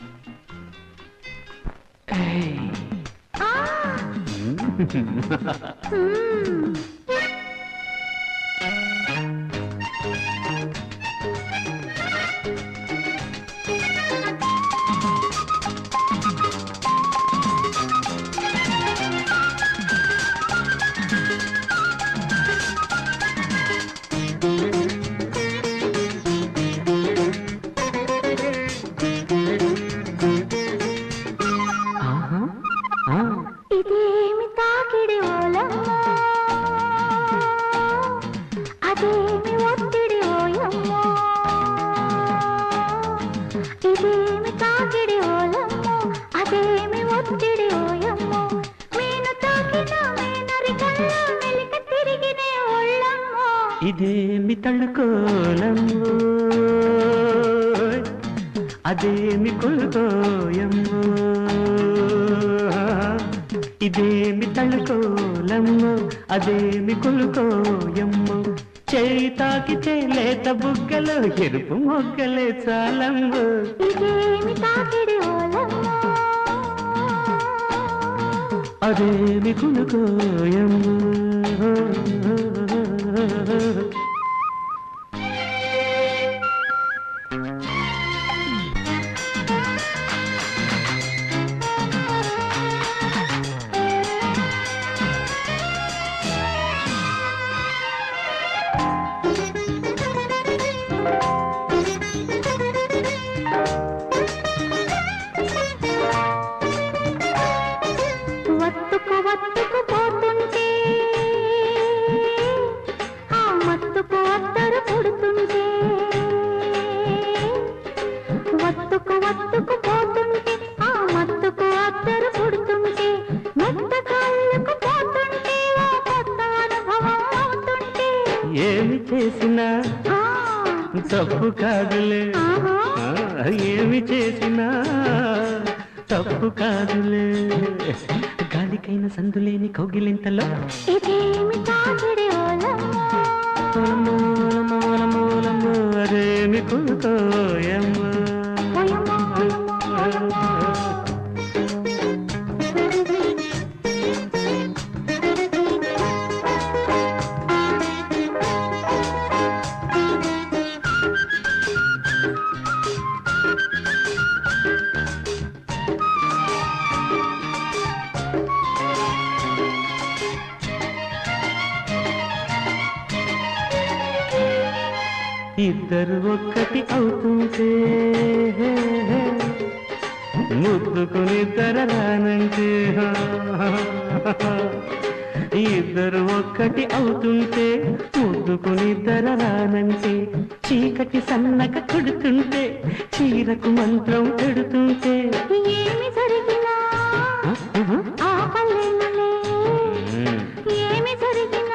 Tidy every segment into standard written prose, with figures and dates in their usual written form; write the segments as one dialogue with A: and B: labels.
A: ఇదేమి తాకిడి ఓలమ్మో, అదేమి ఒత్తిడి ఓయమ్మో. ఇదేమి తాకిడి ఓలమ్మో, అదేమి ఒత్తిడి ఓయమ్మో. మీను తాకిన మేనరికల్లో మెలిక తిరిగినే ఒళ్ళమ్మో.
B: ఇదేమి తళ్ళుకోలమ్మో, అదేమి కొలుకోయమ్మో. ఇదేమి తళ్ళుకోలమ్మో, అదేమి కొలుకోయమ్మో. చేయి తాకితే లేత బుగ్గలు ఎరుపు మొగ్గలే చాలమ్మో.
A: ఇదేమి తాకిడి ఓలమ్మో,
B: అదేమి కొలుకోయమ్మో.
A: వత్తుకు వత్తుకు పోతుంటే ఆ మత్తుకు అత్తరు పుడుతుంటే. వత్తుకు వత్తుకు పోతుంటే ఆ మత్తుకు అత్తరు పుడుతుంటే. మెత్త కాళ్ళకు పోతుంటే ఓ కొత్త అనుభవం అవుతుంటే.
B: ఏమి చేసినా తప్పు కాదులే, ఏమి చేసినా తప్పు కాదులే. గాలికైన సందులేని కౌగిలింతలో
A: ఇదేమి తాకిడి ఓలమ్మో,
B: మూలమూలమూలమూలము అదేమి కొలుకోయమ్మో.
A: ఓయమ్మో, ఓయమ్మో, ఓయమ్మో.
B: ఇద్దరు ఒక్కటి అవుతుంటే ముద్దుకునిద్దర రానంటే. ఇద్దరు ఒక్కటి అవుతుంటే ముద్దుకునిద్దర రానంటే. చీకటి సన్నక కొడుతుంటే చీరకు మంత్రం పెడుతుంటే.
A: ఏమి జరిగినా ఆపలేనులే, ఏమి జరిగినా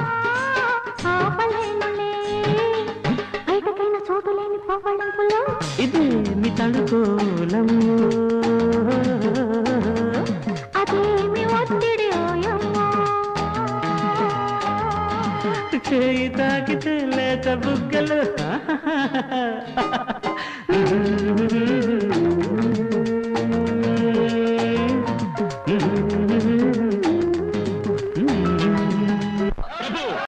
A: ఆపలేనులే. బయటకైన చోటులేని పవ్వళింపులో
B: ఇదేమి తడుకోలమ్మో,
A: అదేమి ఒత్తిడి ఓయమ్మో.
B: చేయి తాకితే లేత బుగ్గలు